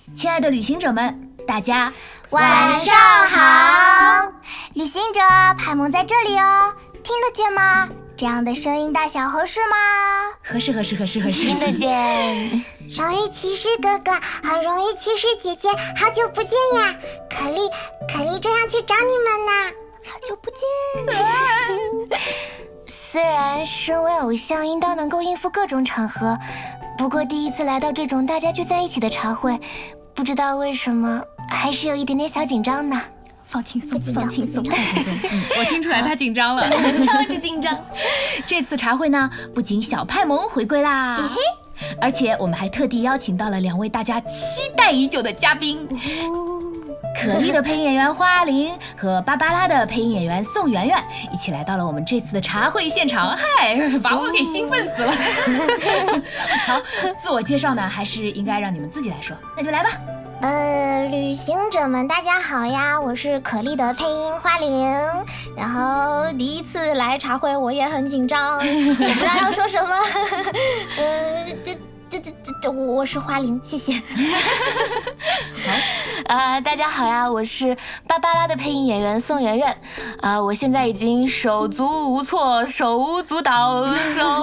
亲爱的旅行者们，大家晚上好！旅行者，派蒙在这里哦，听得见吗？这样的声音大小合适吗？ 合适。 听得见。荣誉骑士哥哥和荣誉骑士姐姐，好久不见呀！可丽正要去找你们呢，好久不见。虽然身为偶像应当能够应付各种场合，不过第一次来到这种大家聚在一起的茶会，不知道为什么还是有一点点小紧张呢。 放轻松。 我听出来他紧张了， 超级紧张。 这次茶会呢，不仅小派蒙回归啦，而且我们还特地邀请到了2位大家期待已久的嘉宾。可丽的配音演员花玲和芭芭拉的配音演员宋媛媛一起来到了我们这次的茶会现场，把我给兴奋死了。好，自我介绍呢，还是应该让你们自己来说，那就来吧。 旅行者们大家好呀，我是可丽的配音花玲。然后第一次来茶会，我也很紧张，我不知道要说什么。我是花玲，谢谢。 好，大家好呀，我是芭芭拉的配音演员宋媛媛。我现在已经手足无措，手舞足蹈，手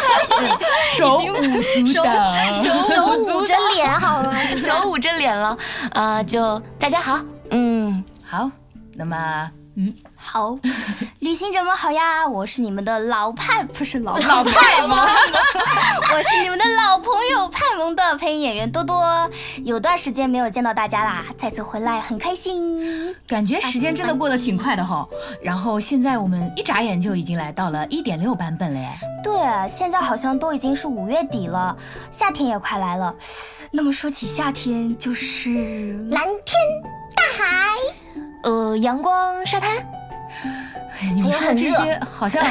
捂着脸好吗？ 手捂着脸了。就大家好， 好，那么好，旅行者们好呀，我是你们的老派，不是老派吗？ 我是你们的老朋友派蒙的配音演员多多，有段时间没有见到大家啦，再次回来很开心。 感觉时间真的过得挺快的哈，然后现在我们一眨眼就已经来到了1.6版本了耶。 对，现在好像都已经是5月底了，夏天也快来了。那么说起夏天，就是蓝天大海， 阳光沙滩。 你们说的这些好像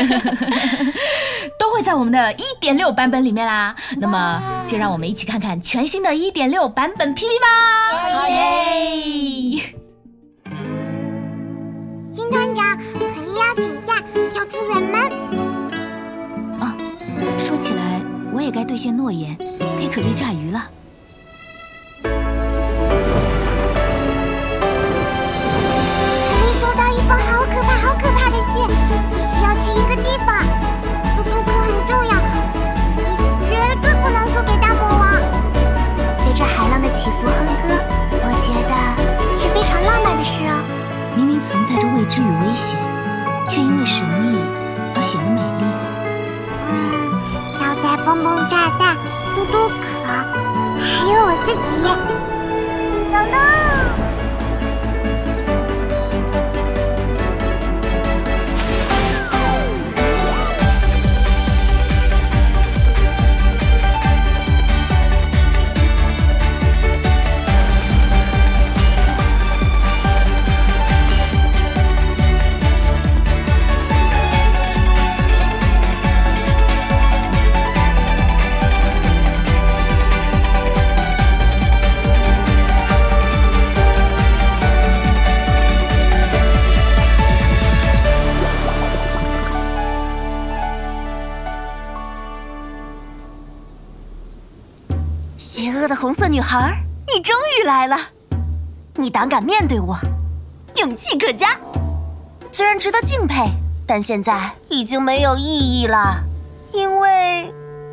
都会在我们的1.6版本里面啦。那么就让我们一起看看全新的1.6版本 PV 吧。 好耶！ 新团长，可丽要请假，要出远门。 说起来，我也该兑现诺言，给可丽炸鱼了。 收到一封好可怕的信，你需要去一个地方，都可很重要，你绝对不能说给大魔王。随着海浪的起伏哼歌，我觉得是非常浪漫的事哦。 明明存在着未知与危险，却因为神秘而显得美丽。 要带蹦蹦炸弹、嘟嘟可，还有我自己。走喽！ 邪恶的红色女孩，你终于来了！你胆敢面对我，勇气可嘉。虽然值得敬佩，但现在已经没有意义了，因为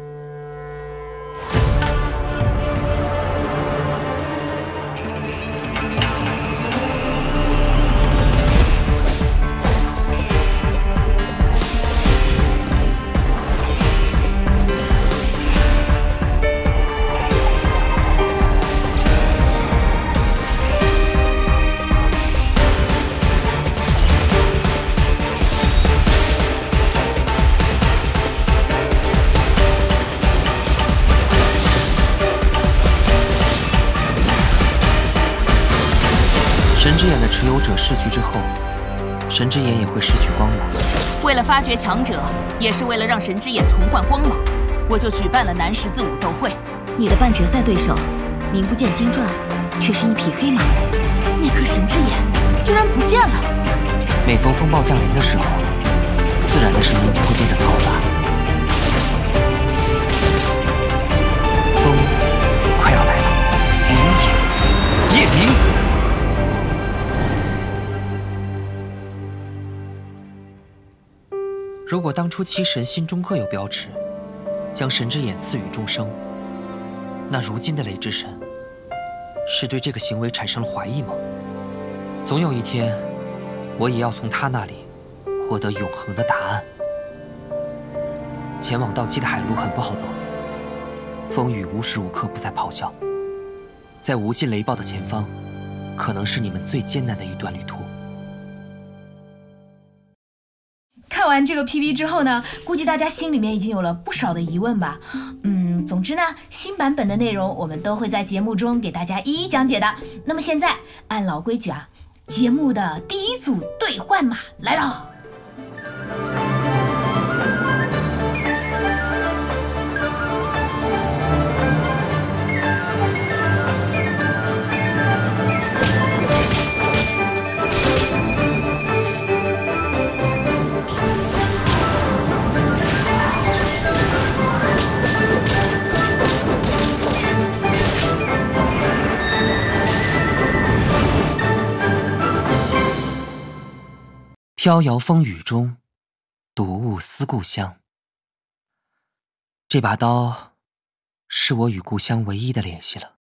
神之眼的持有者逝去之后，神之眼也会失去光芒。 为了发掘强者，也是为了让神之眼重焕光芒，我就举办了南十字武斗会。 你的半决赛对手，名不见经传，却是一匹黑马。 那颗神之眼居然不见了。 每逢风暴降临的时候，自然的声音就会变得嘈杂。风快要来了，云也如果当初七神心中各有标尺，将神之眼赐予众生，那如今的雷之神是对这个行为产生了怀疑吗？总有一天，我也要从他那里获得永恒的答案。前往盗气的海路很不好走，风雨无时无刻不在咆哮，在无尽雷暴的前方，可能是你们最艰难的一段旅途。 看完这个 PV 之后呢，估计大家心里面已经有了不少的疑问吧。总之呢，新版本的内容我们都会在节目中给大家一一讲解的。那么现在按老规矩啊，节目的第一组兑换码来了。 飘摇风雨中，睹物思故乡。这把刀是我与故乡唯一的联系了。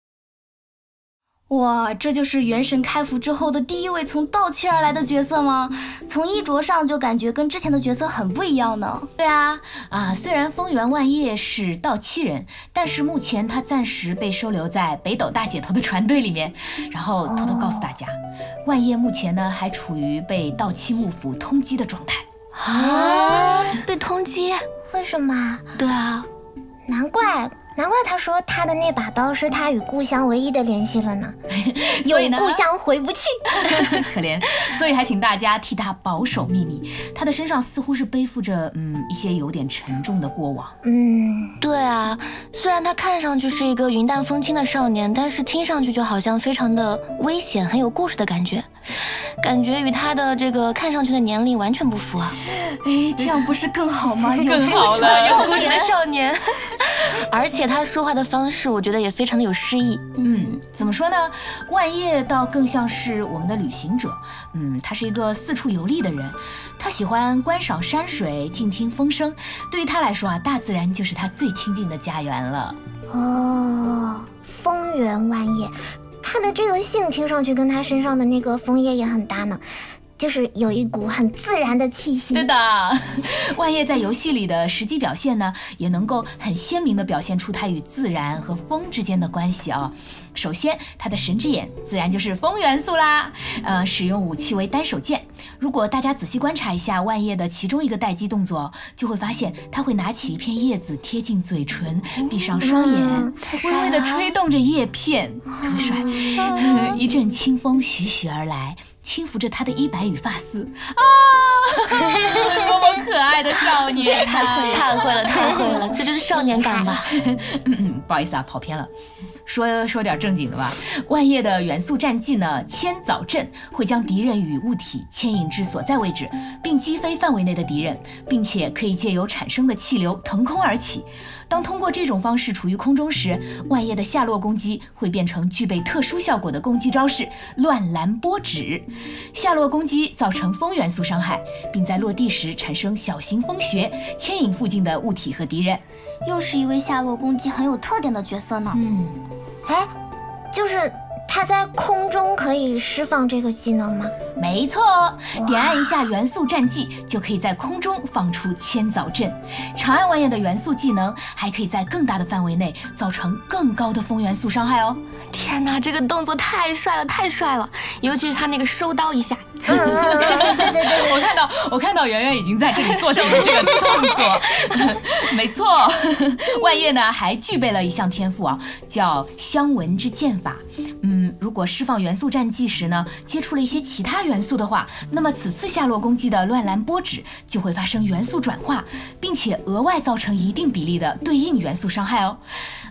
哇，这就是元神开服之后的第一位从盗气而来的角色吗？从衣着上就感觉跟之前的角色很不一样呢。 对啊，虽然风原万叶是盗气人，但是目前他暂时被收留在北斗大姐头的船队里面。然后偷偷告诉大家，万叶目前呢还处于被盗气幕府通缉的状态。 被通缉？ 为什么？ 对啊， 难怪他说他的那把刀是他与故乡唯一的联系了呢。 有故乡回不去。 可怜，所以还请大家替他保守秘密。他的身上似乎是背负着一些有点沉重的过往。 对啊，虽然他看上去是一个云淡风轻的少年，但是听上去就好像非常的危险，很有故事的感觉与他的这个看上去的年龄完全不符啊。这样不是更好吗？ 更好了， 有故事的少年。而且他说话的方式，我觉得也非常的有诗意。 怎么说呢？万叶倒更像是我们的旅行者。他是一个四处游历的人，他喜欢观赏山水，静听风声。对于他来说大自然就是他最亲近的家园了。 风原万叶，他的这个姓听上去跟他身上的那个枫叶也很搭呢。就是有一股很自然的气息。 对的，万叶在游戏里的实际表现呢，也能够很鲜明地表现出他与自然和风之间的关系啊。首先，他的神之眼自然就是风元素啦。使用武器为单手剑。如果大家仔细观察一下万叶的其中一个待机动作，就会发现他会拿起一片叶子贴近嘴唇，闭上双眼，微微地吹动着叶片，特别帅。一阵清风徐徐而来，轻拂着他的衣摆与发丝多么可爱的少年！ 太会了，这就是少年感吧。 不好意思跑偏了。说点正经的吧。万叶的元素战技呢，牵早阵会将敌人与物体牵引至所在位置，并击飞范围内的敌人，并且可以借由产生的气流腾空而起。当通过这种方式处于空中时，万叶的下落攻击会变成具备特殊效果的攻击招式乱蓝波指。下落攻击造成风元素伤害，并在落地时产生小型风穴，牵引附近的物体和敌人。 又是一位下落攻击很有特点的角色呢。 就是他在空中可以释放这个技能吗？ 没错，点按一下元素战技就可以在空中放出千早阵。长按万叶的元素技能还可以在更大的范围内造成更高的风元素伤害哦。 天哪，这个动作太帅了，尤其是他那个收刀一下。 对， 我看到圆圆已经在这里做起了这个动作。没错，万叶呢还具备了一项天赋叫香闻之剑法。如果释放元素战技时呢，接触了一些其他元素的话，那么此次下落攻击的乱蓝波指就会发生元素转化，并且额外造成一定比例的对应元素伤害哦。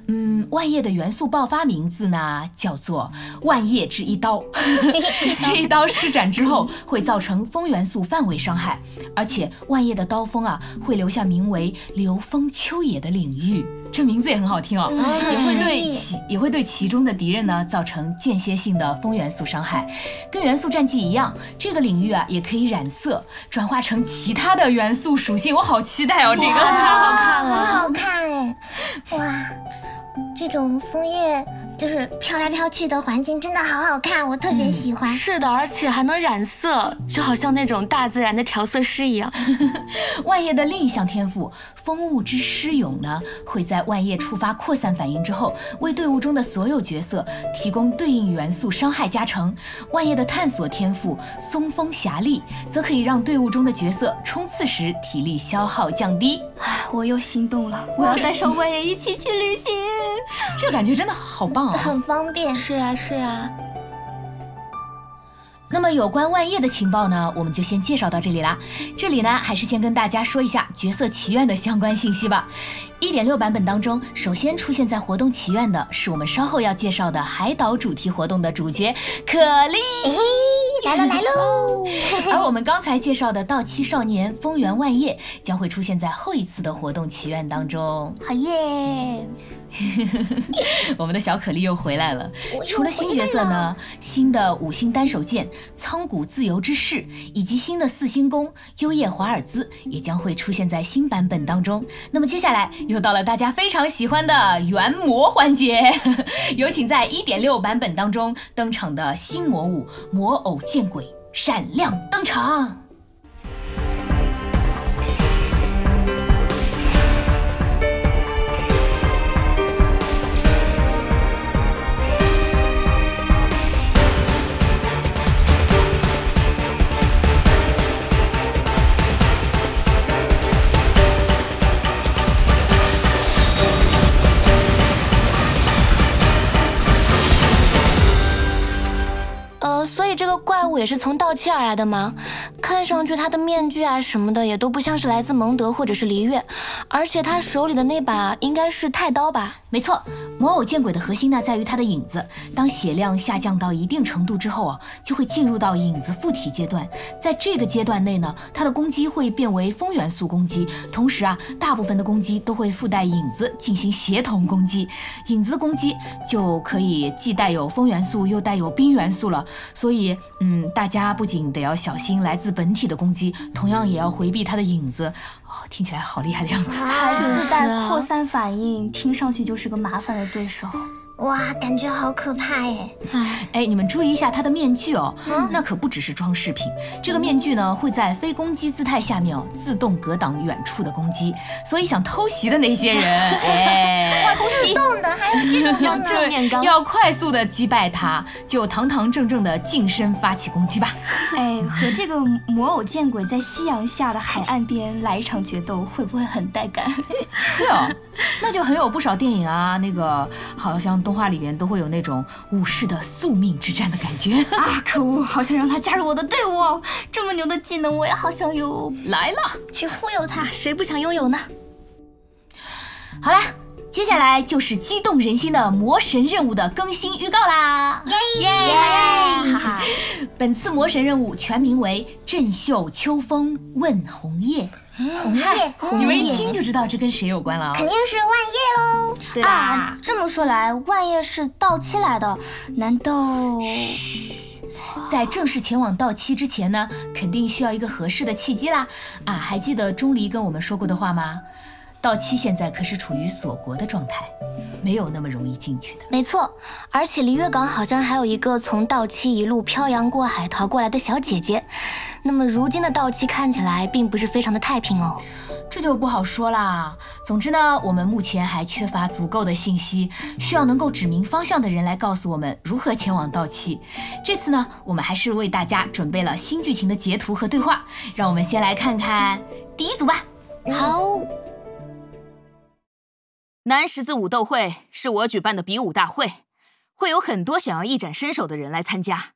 万叶的元素爆发名字呢叫做万叶之一刀。这一刀施展之后会造成风元素范围伤害，而且万叶的刀锋啊会留下名为流风秋野的领域。这名字也很好听哦，也会对其中的敌人呢造成间歇性的风元素伤害。跟元素战技一样，这个领域啊也可以染色，转化成其他的元素属性。我好期待哦，这个太好看了， 很好看哎！哇，这种枫叶就是飘来飘去的环境真的好好看，我特别喜欢。 是的，而且还能染色，就好像那种大自然的调色师一样。 万叶的另一项天赋风物之诗咏呢，会在万叶触发扩散反应之后，为队伍中的所有角色提供对应元素伤害加成。万叶的探索天赋松风侠力，则可以让队伍中的角色冲刺时体力消耗降低。 我又心动了，我要带上万叶一起去旅行。 这感觉真的好棒啊， 很方便。 是啊，是啊。 那么有关万叶的情报呢，我们就先介绍到这里啦。这里呢，还是先跟大家说一下角色祈愿的相关信息吧。1.6 版本当中，首先出现在活动祈愿的是我们稍后要介绍的海岛主题活动的主角可莉。 来喽来喽！ 而我们刚才介绍的到期少年风原万叶将会出现在后一次的活动祈愿当中。 好耶！ 我们的小可莉又回来了。除了新角色呢，新的5星单手剑苍古自由之士以及新的4星弓优叶华尔兹也将会出现在新版本当中。那么接下来又到了大家非常喜欢的元魔环节，有请在1.6 版本当中登场的新魔物魔偶见鬼闪亮登场。 所以这个怪物也是从盗期而来的吗？看上去他的面具啊什么的也都不像是来自蒙德或者是璃月，而且他手里的那把应该是太刀吧？ 没错，魔偶见鬼的核心呢在于它的影子，当血量下降到一定程度之后啊，就会进入到影子附体阶段。在这个阶段内呢，它的攻击会变为风元素攻击，同时啊，大部分的攻击都会附带影子进行协同攻击。影子攻击就可以既带有风元素又带有冰元素了，所以大家不仅得要小心来自本体的攻击，同样也要回避它的影子。听起来好厉害的样子。 还自带扩散反应，听上去就是个麻烦的对手。 哇，感觉好可怕耶！ 哎，你们注意一下它的面具哦，那可不只是装饰品。这个面具呢会在非攻击姿态下面自动格挡远处的攻击，所以想偷袭的那些人， 自动的还有这种要正面刚， 要快速的击败它，就堂堂正正的近身发起攻击吧。 哎，和这个魔偶见鬼在夕阳下的海岸边来一场决斗，会不会很带感？ 对哦，那就很有不少电影啊，那个好像动画里边都会有那种武士的宿命之战的感觉啊！可恶，好想让他加入我的队伍哦！这么牛的技能，我也好想有。 来了， 去忽悠他， 谁不想拥有呢？ 好啦，接下来就是激动人心的魔神任务的更新预告啦！ 耶！ 哈哈，本次魔神任务全名为振袖秋风问红叶。 红叶， 你们一听就知道这跟谁有关了啊？ 肯定是万叶喽， 对吧？ 啊，这么说来，万叶是到期来的，难道？ 在正式前往到期之前呢，肯定需要一个合适的契机啦。还记得钟离跟我们说过的话吗？到期现在可是处于锁国的状态，没有那么容易进去的。 没错，而且璃月港好像还有一个从到期一路漂洋过海逃过来的小姐姐。那么如今的到期看起来并不是非常的太平哦。 这就不好说啦。总之呢，我们目前还缺乏足够的信息，需要能够指明方向的人来告诉我们如何前往到期。这次呢，我们还是为大家准备了新剧情的截图和对话，让我们先来看看第一组吧。 好。 南十字武斗会是我举办的比武大会，会有很多想要一展身手的人来参加。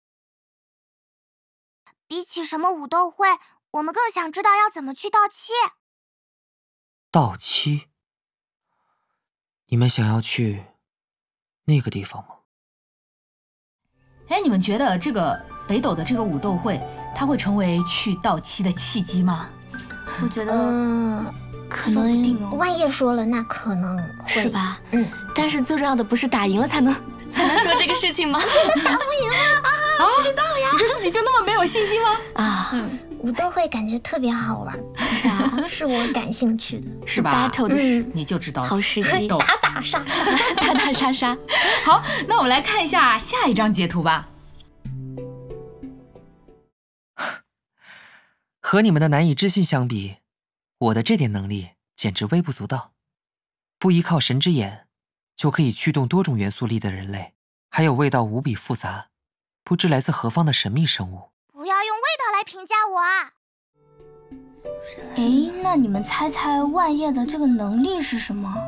比起什么武斗会，我们更想知道要怎么去到期。 到期？ 你们想要去那个地方吗？ 哎，你们觉得这个北斗的这个武斗会，它会成为去到期的契机吗？ 我觉得可说不能定哦。 万叶说了，那可能会是？吧？ 嗯， 但是最重要的不是打赢了才能说这个事情吗？ 不知道呀，你对自己就那么没有信心吗？ 啊， 武斗会感觉特别好玩，是啊，是我感兴趣的。 是吧？ battle 的你就知道了。 好时机， 斗打打杀杀， 打打杀杀。 好，那我们来看一下下一张截图吧。 和你们的难以置信相比，我的这点能力简直微不足道。不依靠神之眼，就可以驱动多种元素力的人类，还有味道无比复杂、不知来自何方的神秘生物。 不要用味道来评价我啊！ 哎，那你们猜猜万叶的这个能力是什么？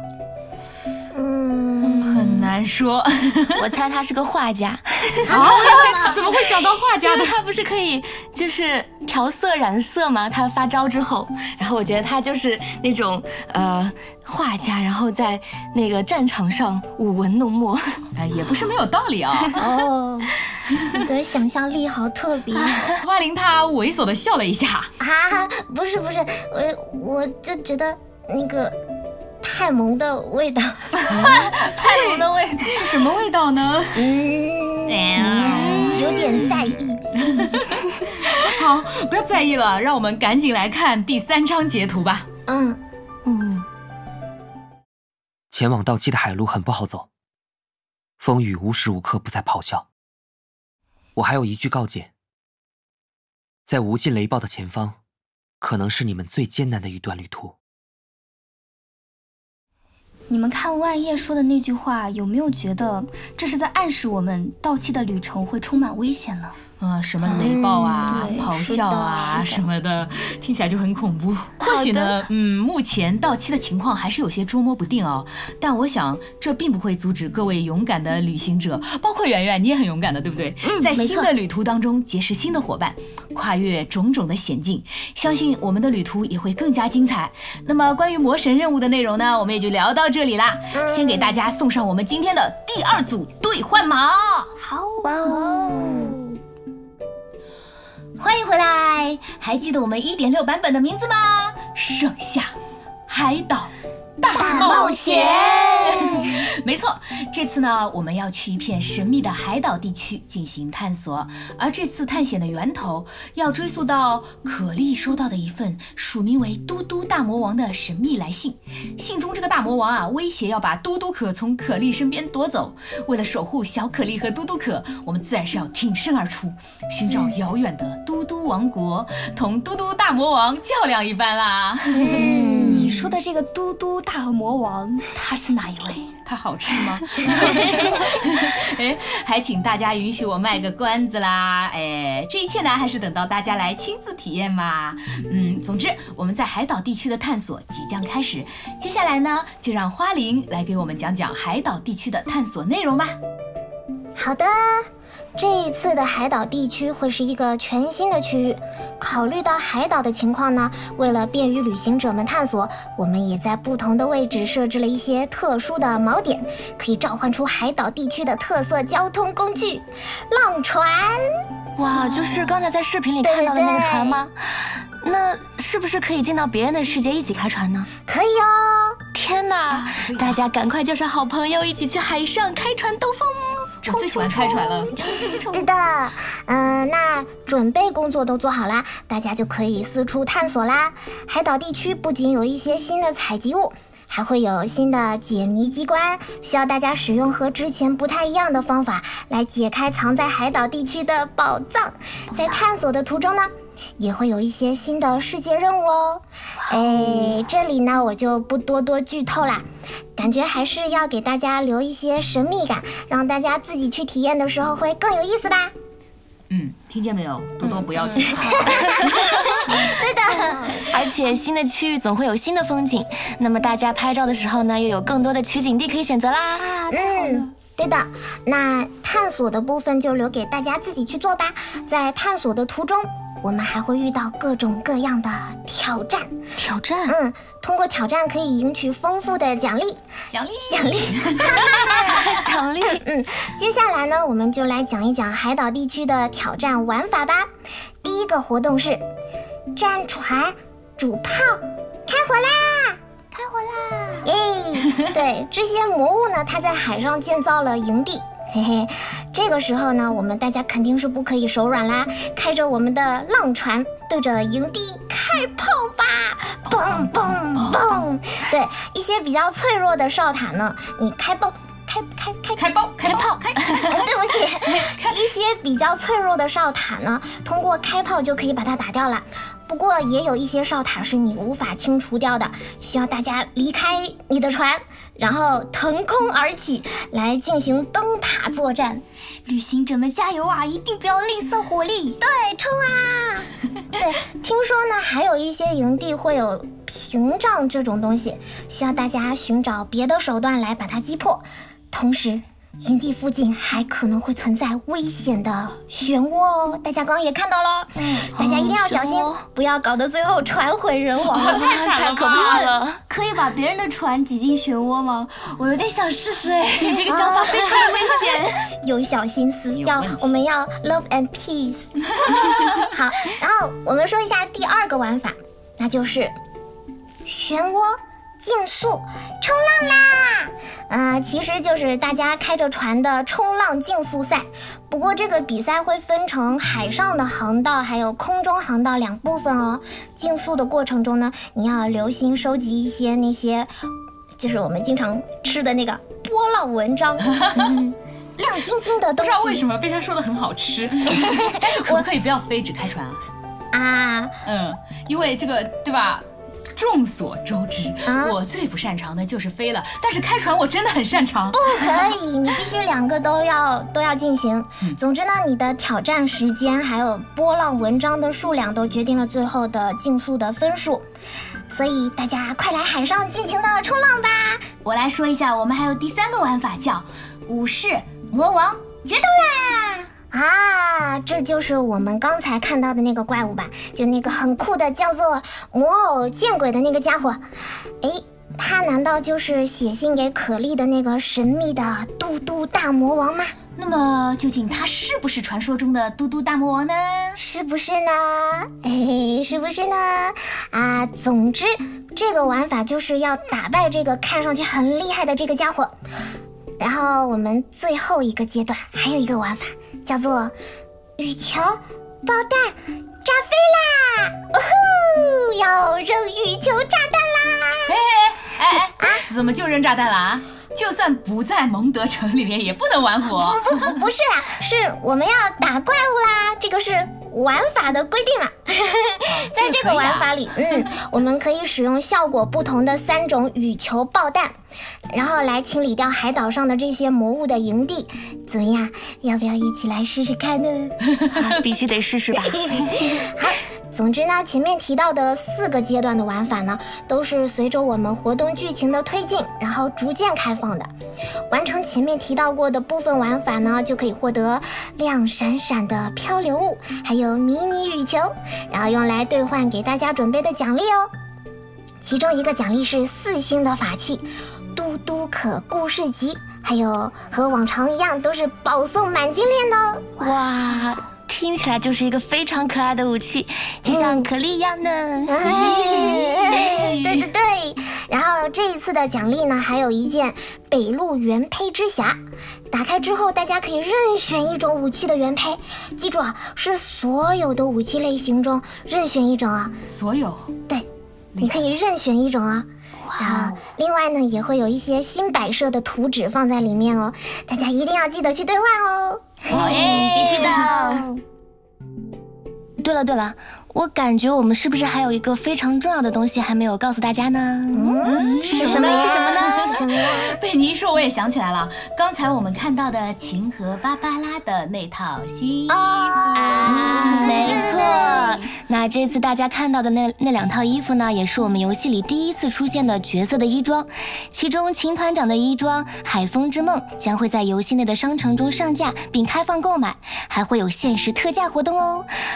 很难说。 我猜他是个画家， 怎么会想到画家的？ 因为他不是可以就是调色染色吗？他发招之后，然后我觉得他就是那种画家，然后在那个战场上舞文弄墨。 哎，也不是没有道理啊。 哦，你的想象力好特别花灵她猥琐的笑了一下。 啊！不是，我就觉得那个太萌的味道， 太浓的味道是什么味道呢？ 有点在意。 好，不要在意了，让我们赶紧来看第3张截图吧。 前往到期的海路很不好走，风雨无时无刻不在咆哮。我还有一句告诫，在无尽雷暴的前方，可能是你们最艰难的一段旅途。 你们看万叶说的那句话，有没有觉得这是在暗示我们到期的旅程会充满危险呢？ 什么雷暴啊、 对咆哮啊什么的，听起来就很恐怖。或许呢，目前到期的情况还是有些捉摸不定哦。但我想，这并不会阻止各位勇敢的旅行者，包括圆圆，你也很勇敢的，对不对？在新的旅途当中结识新的伙伴，跨越种种的险境，相信我们的旅途也会更加精彩。那么，关于魔神任务的内容呢，我们也就聊到这里啦。先给大家送上我们今天的第2组兑换码。 好哇哦！ 欢迎回来，还记得我们1.6版本的名字吗？盛夏海岛大冒险。没错，这次呢，我们要去一片神秘的海岛地区进行探索，而这次探险的源头要追溯到可莉收到的一份署名为嘟嘟大魔王的神秘来信。信中这个大魔王啊，威胁要把嘟嘟可从可莉身边夺走。为了守护小可莉和嘟嘟可，我们自然是要挺身而出，寻找遥远的嘟嘟王国，同嘟嘟大魔王较量一番啦。 你说的这个嘟嘟大魔王，他是哪一位？ 它好吃吗？哎，还请大家允许我卖个关子啦。哎，这一切呢，还是等到大家来亲自体验嘛。总之，我们在海岛地区的探索即将开始。接下来呢，就让花灵来给我们讲讲海岛地区的探索内容吧。 好的，这一次的海岛地区会是一个全新的区域。考虑到海岛的情况呢，为了便于旅行者们探索，我们也在不同的位置设置了一些特殊的锚点，可以召唤出海岛地区的特色交通工具——浪船。 哇，就是刚才在视频里看到的那个船吗？那是不是可以进到别人的世界一起开船呢？ 可以哦！ 天哪，大家赶快叫上好朋友一起去海上开船兜风！ 我最喜欢开船了。 对的，那准备工作都做好啦，大家就可以四处探索啦。海岛地区不仅有一些新的采集物，还会有新的解谜机关，需要大家使用和之前不太一样的方法来解开藏在海岛地区的宝藏。在探索的途中呢，也会有一些新的世界任务哦。这里呢我就不多剧透啦，感觉还是要给大家留一些神秘感，让大家自己去体验的时候会更有意思吧。 听见没有？多多不要剧透。 对的， 而且新的区域总会有新的风景，那么大家拍照的时候呢，又有更多的取景地可以选择啦。 对的，那探索的部分就留给大家自己去做吧。在探索的途中，我们还会遇到各种各样的挑战。 挑战？ 通过挑战可以赢取丰富的奖励。 奖励。 奖励。 接下来呢，我们就来讲一讲海岛地区的挑战玩法吧。第一个活动是战船、煮炮、开火啦！开火啦！耶！对，这些魔物呢，它在海上建造了营地。嘿嘿，这个时候呢，我们大家肯定是不可以手软啦，开着我们的浪船，对着营地开炮吧！嘣嘣嘣！对，一些比较脆弱的哨塔呢，你开炮。对不起，一些比较脆弱的哨塔呢，通过开炮就可以把它打掉了。不过也有一些哨塔是你无法清除掉的，需要大家离开你的船，然后腾空而起，来进行灯塔作战。 旅行者们加油啊！一定不要吝啬火力。 对，冲啊！对，听说呢，还有一些营地会有屏障这种东西，需要大家寻找别的手段来把它击破。同时，营地附近还可能会存在危险的漩涡哦，大家刚刚也看到了，大家一定要小心，不要搞得最后船毁人亡， 太惨了，可怕了！ 可以把别人的船挤进漩涡吗？我有点想试试哎， 你这个想法非常的危险， 有小心思，我们要 love and peace。好，然后我们说一下第二个玩法，那就是漩涡竞速冲浪啦！其实就是大家开着船的冲浪竞速赛。不过这个比赛会分成海上的航道还有空中航道两部分哦。竞速的过程中呢，你要留心收集一些那些，就是我们经常吃的那个波浪文章。亮晶晶的东西。 不知道为什么被他说的很好吃，但是可不可以不要飞只开船啊？因为这个对吧？众所周知，我最不擅长的就是飞了，但是开船我真的很擅长。 不可以，你必须两个都要进行。总之呢，你的挑战时间还有波浪文章的数量都决定了最后的竞速的分数。所以大家快来海上尽情的冲浪吧！ 我来说一下，我们还有第三个玩法叫武士魔王决斗啦！ 这就是我们刚才看到的那个怪物吧？就那个很酷的叫做魔偶见鬼的那个家伙。他难道就是写信给可莉的那个神秘的嘟嘟大魔王吗？ 那么究竟他是不是传说中的嘟嘟大魔王呢？ 是不是呢？是不是呢？总之这个玩法就是要打败这个看上去很厉害的这个家伙。然后我们最后一个阶段还有一个玩法，叫做羽球爆弹炸飞啦！要扔羽球炸弹啦！ 怎么就扔炸弹了啊？就算不在蒙德城里面也不能玩火。 不是啦，是我们要打怪物啦，这个是玩法的规定啦。在这个玩法里，我们可以使用效果不同的3种羽球爆弹，然后来清理掉海岛上的这些魔物的营地。怎么样？要不要一起来试试看呢？ 必须得试试吧。 好，总之呢，前面提到的4个阶段的玩法呢，都是随着我们活动剧情的推进，然后逐渐开放的。完成前面提到过的部分玩法呢，就可以获得亮闪闪的漂流物，还有迷你羽球，然后用来兑换给大家准备的奖励哦。其中一个奖励是4星的法器嘟嘟可故事集，还有和往常一样都是保送满金链的哦。 哇，听起来就是一个非常可爱的武器，就像可莉一样呢。 对。然后这一次的奖励呢，还有一件北陆原胚之匣，打开之后大家可以任选一种武器的原胚，记住啊，是所有的武器类型中任选一种啊。 所有？ 对，你可以任选一种啊。然后另外呢，也会有一些新摆设的图纸放在里面哦，大家一定要记得去兑换哦。 必须的。对了，我感觉我们是不是还有一个非常重要的东西还没有告诉大家呢？ 是什么呢？被你一说我也想起来了，刚才我们看到的琴和芭芭拉的那套新衣服没错。那这次大家看到的那2套衣服呢，也是我们游戏里第一次出现的角色的衣装。其中秦团长的衣装《海风之梦》将会在游戏内的商城中上架并开放购买，还会有限时特价活动哦。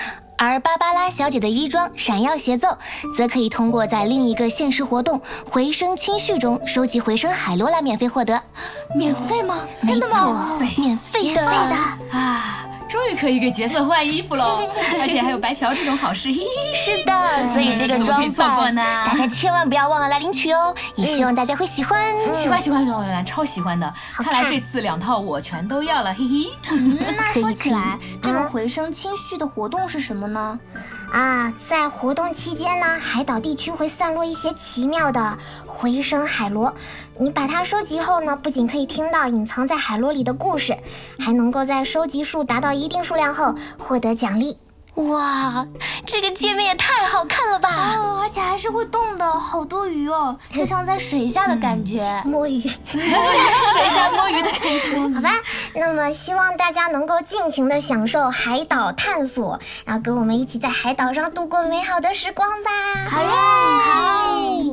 而芭芭拉小姐的衣装闪耀协奏，则可以通过在另一个限时活动回声清序中收集回声海螺来免费获得。 免费吗？真的吗？ 免费的啊！终于可以给角色换衣服喽，而且还有白嫖这种好事。 是的，所以这个装扮大家千万不要忘了来领取哦，也希望大家会喜欢。 喜欢，超喜欢的。看来这次2套我全都要了，嘿嘿。 那说起来，这个回声清序的活动是什么呢？ 在活动期间呢，海岛地区会散落一些奇妙的回声海螺。你把它收集后呢，不仅可以听到隐藏在海螺里的故事，还能够在收集数达到一定数量后获得奖励。 哇，这个界面也太好看了吧！ 而且还是会动的，好多鱼哦，就像在水下的感觉， 摸鱼， 水下摸鱼的感觉。 好吧，那么希望大家能够尽情的享受海岛探索，然后跟我们一起在海岛上度过美好的时光吧。 好耶！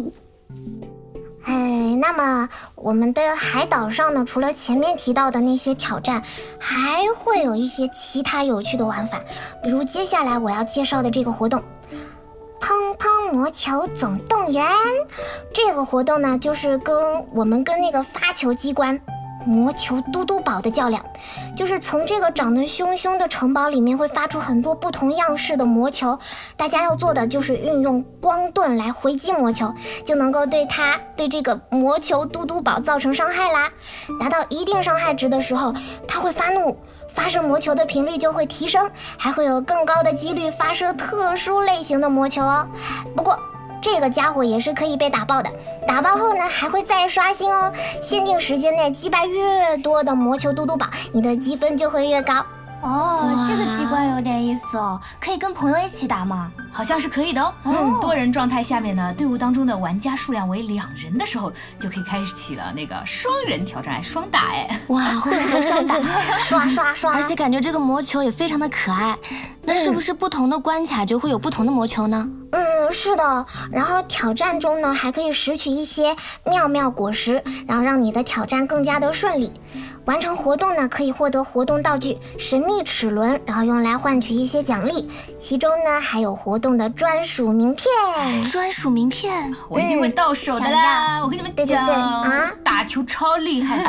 那么我们的海岛上呢，除了前面提到的那些挑战，还会有一些其他有趣的玩法，比如接下来我要介绍的这个活动砰砰魔球总动员。这个活动呢，就是我们跟那个发球机关魔球嘟嘟堡的较量，就是从这个长得凶凶的城堡里面会发出很多不同样式的魔球，大家要做的就是运用光盾来回击魔球，就能够对这个魔球嘟嘟堡造成伤害啦。达到一定伤害值的时候，它会发怒，发射魔球的频率就会提升，还会有更高的几率发射特殊类型的魔球哦。不过这个家伙也是可以被打爆的，打爆后呢还会再刷新哦。限定时间内击败越多的魔球嘟嘟堡，你的积分就会越高。 这个机关有点意思哦，可以跟朋友一起打吗？ 好像是可以的哦。多人状态下面呢，队伍当中的玩家数量为2人的时候，就可以开启了那个双人挑战，双打哇，混合双打， 刷， 而且感觉这个魔球也非常的可爱。那是不是不同的关卡就会有不同的魔球呢？ 是的。然后挑战中呢，还可以拾取一些妙妙果实，然后让你的挑战更加的顺利。完成活动呢，可以获得活动道具神秘齿轮，然后用来换取一些奖励，其中呢还有活动的专属名片。 专属名片， 我一定会到手的啦！我跟你们讲，打球超厉害的。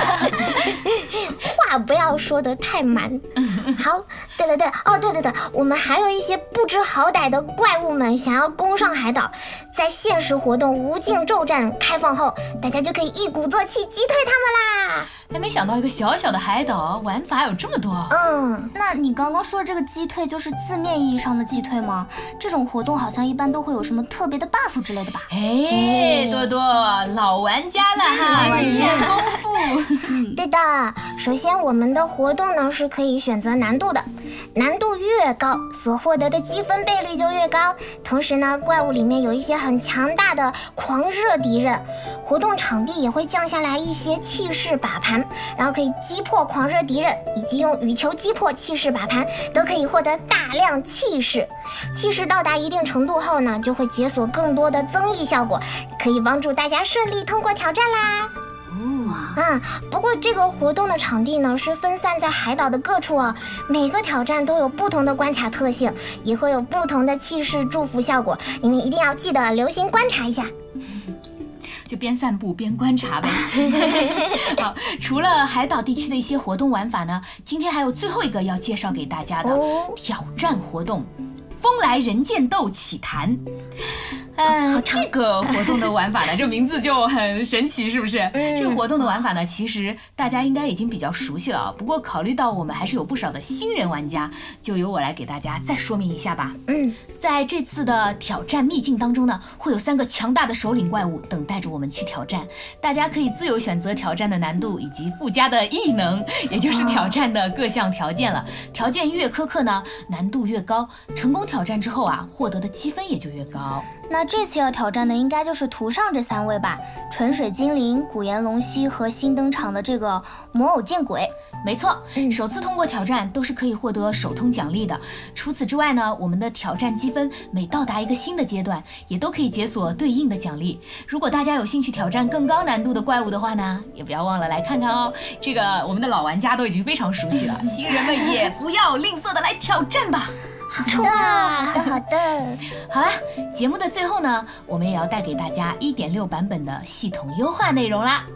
话不要说得太满。好，对，我们还有一些不知好歹的怪物们想要攻上海岛，在限时活动无尽咒战开放后，大家就可以一鼓作气击退他们啦。 没想到一个小小的海岛玩法有这么多。 那你刚刚说的这个击退就是字面意义上的击退吗？这种活动好像一般都会有什么特别的 buff 之类的吧？ 多多老玩家了哈，经验丰富。 对的，首先我们的活动呢是可以选择难度的，难度越高，所获得的积分倍率就越高。同时呢，怪物里面有一些很强大的狂热敌人，活动场地也会降下来一些气势靶盘，然后可以击破狂热敌人，以及用羽球击破气势靶盘，都可以获得大量气势。气势到达一定程度后呢，就会解锁更多的增益效果，可以帮助大家顺利通过挑战啦。不过这个活动的场地呢是分散在海岛的各处哦，每个挑战都有不同的关卡特性，也会有不同的气势祝福效果，你们一定要记得留心观察一下。 就边散步边观察呗。好，除了海岛地区的一些活动玩法呢，今天还有最后一个要介绍给大家的挑战活动——风来人剑斗起弹。这个活动的玩法呢，这名字就很神奇，是不是？这个活动的玩法呢，其实大家应该已经比较熟悉了啊。不过考虑到我们还是有不少的新人玩家，就由我来给大家再说明一下吧。在这次的挑战秘境当中呢，会有3个强大的首领怪物等待着我们去挑战。大家可以自由选择挑战的难度以及附加的异能，也就是挑战的各项条件了。条件越苛刻呢，难度越高，成功挑战之后啊，获得的积分也就越高。 那这次要挑战的应该就是图上这3位吧？纯水精灵、古岩龙蜥和新登场的这个魔偶见鬼。 没错，首次通过挑战都是可以获得手通奖励的。除此之外呢，我们的挑战积分每到达一个新的阶段，也都可以解锁对应的奖励。如果大家有兴趣挑战更高难度的怪物的话呢，也不要忘了来看看哦。这个我们的老玩家都已经非常熟悉了，新人们也不要吝啬的来挑战吧。 好的，好的。 好啦，节目的最后呢，我们也要带给大家 1.6 版本的系统优化内容啦。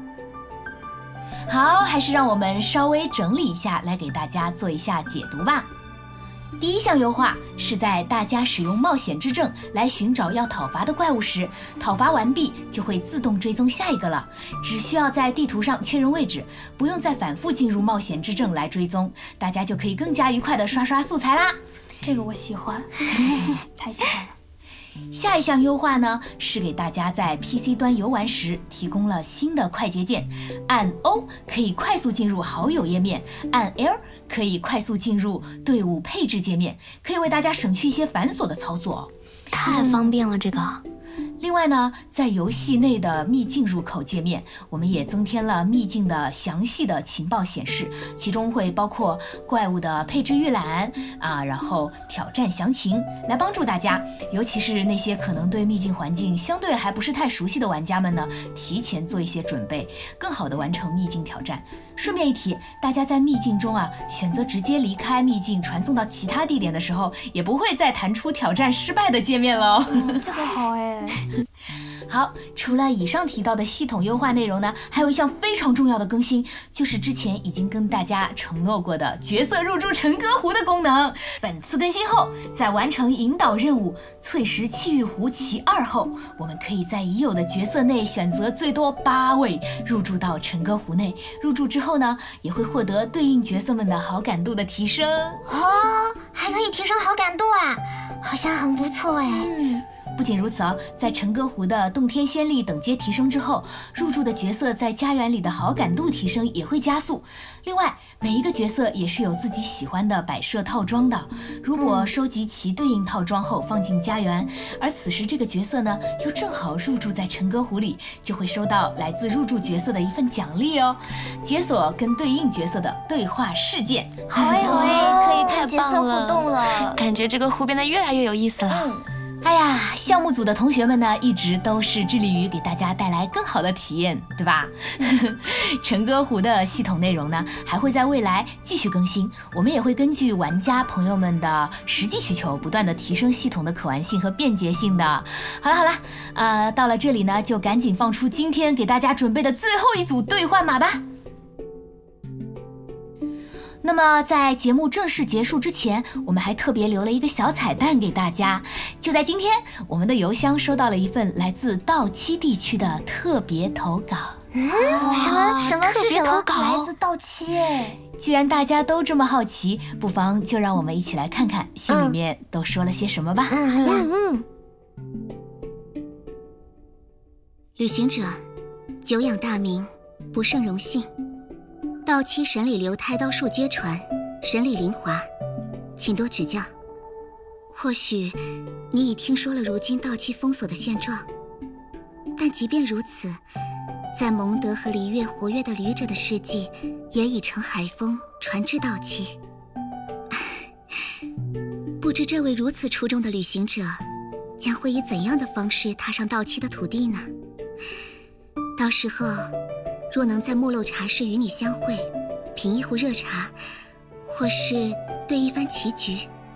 好，还是让我们稍微整理一下，来给大家做一下解读吧。第一项优化是在大家使用冒险之证来寻找要讨伐的怪物时，讨伐完毕就会自动追踪下一个了，只需要在地图上确认位置，不用再反复进入冒险之证来追踪，大家就可以更加愉快地刷素材啦。 这个我喜欢，太喜欢了。 下一项优化呢，是给大家在 PC 端游玩时提供了新的快捷键，按 O 可以快速进入好友页面，按 L 可以快速进入队伍配置界面，可以为大家省去一些繁琐的操作。 太方便了，这个。 另外呢，在游戏内的秘境入口界面，我们也增添了秘境的详细的情报显示，其中会包括怪物的配置预览然后挑战详情，来帮助大家，尤其是那些可能对秘境环境相对还不是太熟悉的玩家们呢，提前做一些准备，更好的完成秘境挑战。顺便一提，大家在秘境中选择直接离开秘境，传送到其他地点的时候，也不会再弹出挑战失败的界面了。 这个好哎。 好，除了以上提到的系统优化内容呢，还有一项非常重要的更新，就是之前已经跟大家承诺过的角色入驻陈歌湖的功能。本次更新后，在完成引导任务淬石气玉湖其2后，我们可以在已有的角色内选择最多8位入驻到陈歌湖内。入驻之后呢，也会获得对应角色们的好感度的提升哦，还可以提升好感度啊，好像很不错哎。 不仅如此在陈歌湖的洞天仙力等阶提升之后，入驻的角色在家园里的好感度提升也会加速。另外，每一个角色也是有自己喜欢的摆设套装的，如果收集其对应套装后放进家园，而此时这个角色呢又正好入驻在陈歌湖里，就会收到来自入驻角色的一份奖励哦，解锁跟对应角色的对话事件。 好哎， 可以太角色互动了， 感觉这个湖变得越来越有意思了。 哎呀，项目组的同学们呢，一直都是致力于给大家带来更好的体验，对吧？陈歌湖的系统内容呢，还会在未来继续更新，我们也会根据玩家朋友们的实际需求，不断的提升系统的可玩性和便捷性的。好了，到了这里呢，就赶紧放出今天给大家准备的最后一组兑换码吧。那么在节目正式结束之前，我们还特别留了一个小彩蛋给大家。就在今天，我们的邮箱收到了一份来自稻期地区的特别投稿。 什么是什么投稿？来自稻期哎。 既然大家都这么好奇，不妨就让我们一起来看看信里面都说了些什么吧。 旅行者，久仰大名，不胜荣幸。稻期神里流胎刀术接传，神里灵华，请多指教。或许你已听说了如今稻期封锁的现状，但即便如此，在蒙德和璃月活跃的旅者的事迹也已成海风传至稻期。不知这位如此出众的旅行者将会以怎样的方式踏上稻期的土地呢？到时候若能在木漏茶室与你相会，品一壶热茶，或是对一番棋局，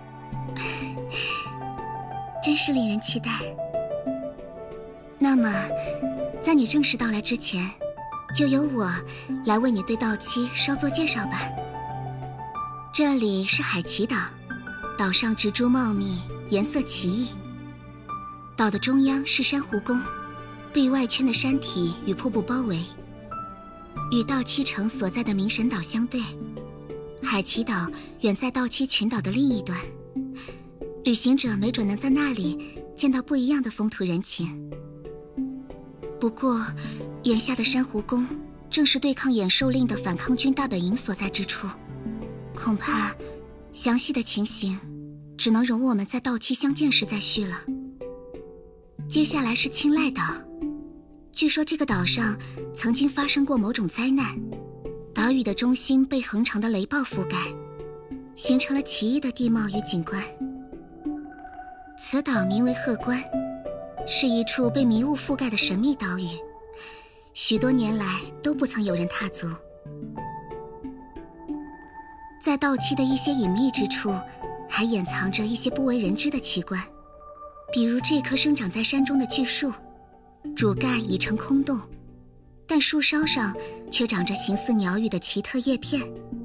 真是令人期待。那么，在你正式到来之前，就由我来为你对稻期稍作介绍吧。这里是海奇岛，岛上植株茂密，颜色奇异。岛的中央是珊瑚宫，被外圈的山体与瀑布包围。与稻期城所在的明神岛相对，海奇岛远在稻期群岛的另一端，旅行者没准能在那里见到不一样的风土人情。不过，眼下的珊瑚宫正是对抗衍兽令的反抗军大本营所在之处，恐怕详细的情形只能容我们在稻期相见时再叙了。接下来是青睐岛。据说这个岛上曾经发生过某种灾难，岛屿的中心被横长的雷暴覆盖，形成了奇异的地貌与景观。此岛名为鹤关，是一处被迷雾覆盖的神秘岛屿，许多年来都不曾有人踏足。在稻期的一些隐秘之处， 还掩藏着一些不为人知的奇观，比如这棵生长在山中的巨树，主干已成空洞，但树梢上却长着形似鸟语的奇特叶片。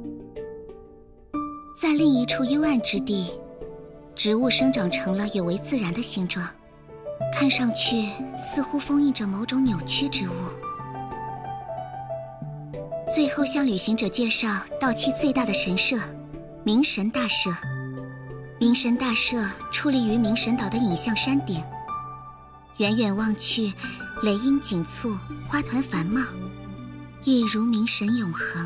在另一处幽暗之地，植物生长成了有违自然的形状，看上去似乎封印着某种扭曲之物。最后向旅行者介绍稻期最大的神社——明神大社。明神大社矗立于明神岛的影像山顶，远远望去，雷音紧簇，花团繁茂，一如明神永恒。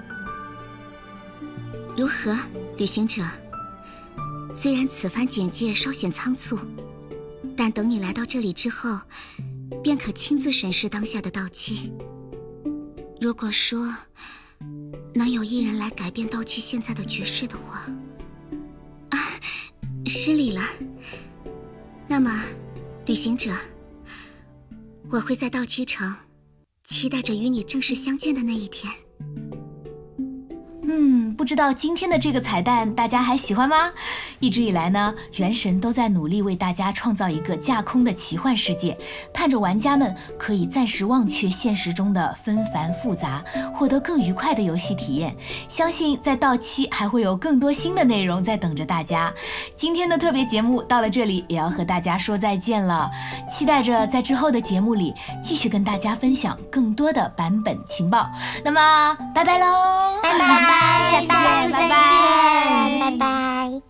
如何，旅行者？虽然此番简介稍显仓促，但等你来到这里之后，便可亲自审视当下的稻期。如果说能有一人来改变稻期现在的局势的话，失礼了。那么，旅行者，我会在稻期城，期待着与你正式相见的那一天。 不知道今天的这个彩蛋大家还喜欢吗？一直以来呢，原神都在努力为大家创造一个架空的奇幻世界，盼着玩家们可以暂时忘却现实中的纷繁复杂，获得更愉快的游戏体验。相信在到期还会有更多新的内容在等着大家。今天的特别节目到了这里，也要和大家说再见了。期待着在之后的节目里继续跟大家分享更多的版本情报。那么，拜拜喽！ 拜拜， 下次见， 拜拜，拜拜。